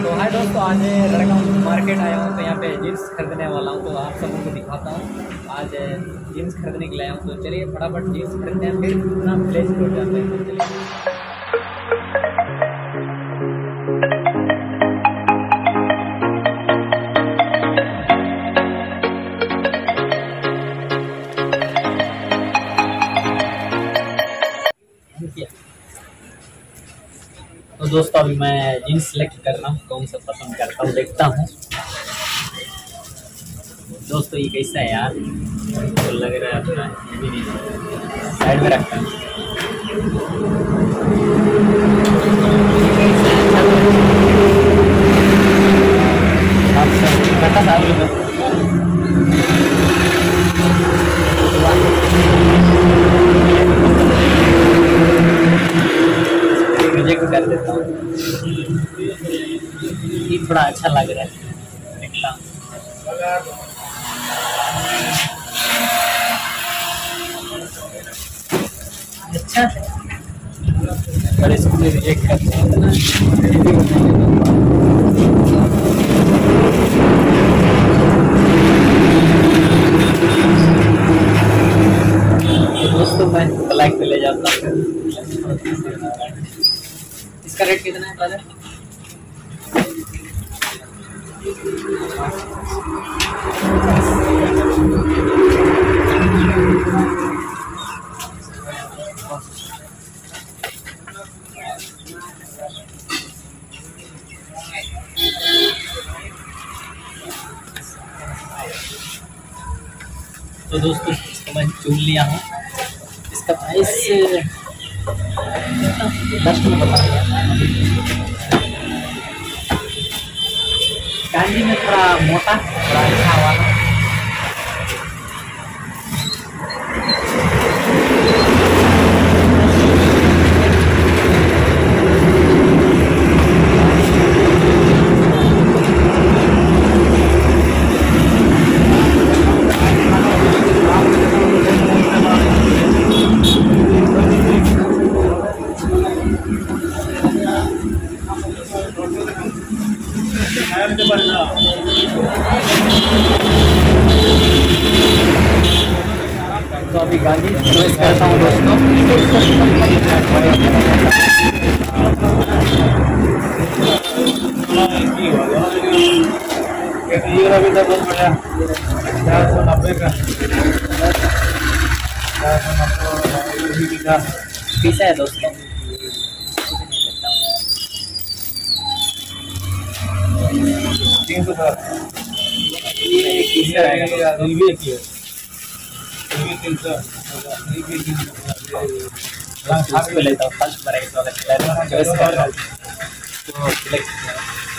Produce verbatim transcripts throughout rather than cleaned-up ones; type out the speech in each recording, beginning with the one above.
तो हाय दोस्तों, आज लड़का मार्केट आया हूँ तो यहाँ पे जीन्स खरीदने वाला हूँ। तो आप सबको दिखाता हूँ। आज जीन्स खरीदने के लिए आया हूँ, तो चलिए फटाफट जीन्स खरीदते हैं, फिर ना प्लेस पर जाते हैं। तो चलिए। तो दोस्तों अभी मैं जीन्स सेलेक्ट कर रहा हूँ, कौन सा पसंद करता हूँ देखता हूँ। दोस्तों ये कैसा है यार, तो लग रहा है अपना ये भी नहीं, साइड में रखता हूँ। रिजेक्ट कर देता हूँ, ये थोड़ा अच्छा लग रहा है, देखता हूँ। अच्छा पर इसको रिजेक्ट करते हैं ना। तो दोस्तों मैं ब्लैक पे ले जाता हूँ। इसका रेट कितना है ब्रदर? तो दोस्तों इसको मैं चुन लिया हूँ। इसका प्राइस दस में बता दिया। कांजी में थोड़ा मोटा, थोड़ा अच्छा वाला। तो अभी गाड़ी चॉइस करता हूँ दोस्तों। ये अभी तक बहुत बढ़िया चार सौ नब्बे का चार सौ नब्बे का पीस है दोस्तों। तीन सौ सर ये किस रहेगा? ये भी है तीन सौ फर्स्ट पे लेता हूँ, फर्स्ट वैरायटी वाला कलर चॉइस कर रहा हूँ तो सिलेक्ट किया।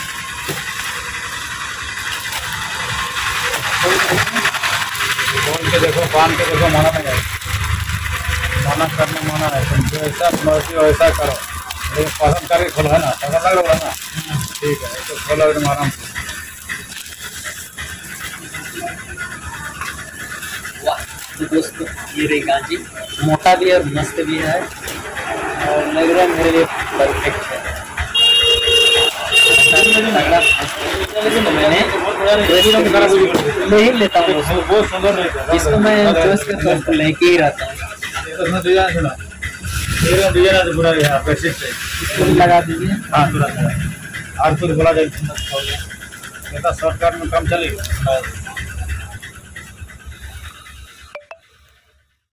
बोल के देखो, पान के देखो, माना नहीं है, माना करना माना है, तुम जैसा मर्जी वैसा करो, लेकिन पसंद करके खोलो है ना, पसंद लग रहा है ना, ठीक है तो खोलो एकदम आराम से। दोस्तों ये रही गांजी, मोटा भी है और मस्त भी है और लग रहा है मेरे लिए परफेक्ट है। मैंने ले ही लेता हूँ, बहुत सुंदर रहता है। इसको मैं चॉइस करता हूँ, लेके ही रहता हूँ। डिजाइन पूरा इसको लगा दीजिए। हाँ थोड़ा और फिर बोला जाए शॉर्टकट में काम चलेगा।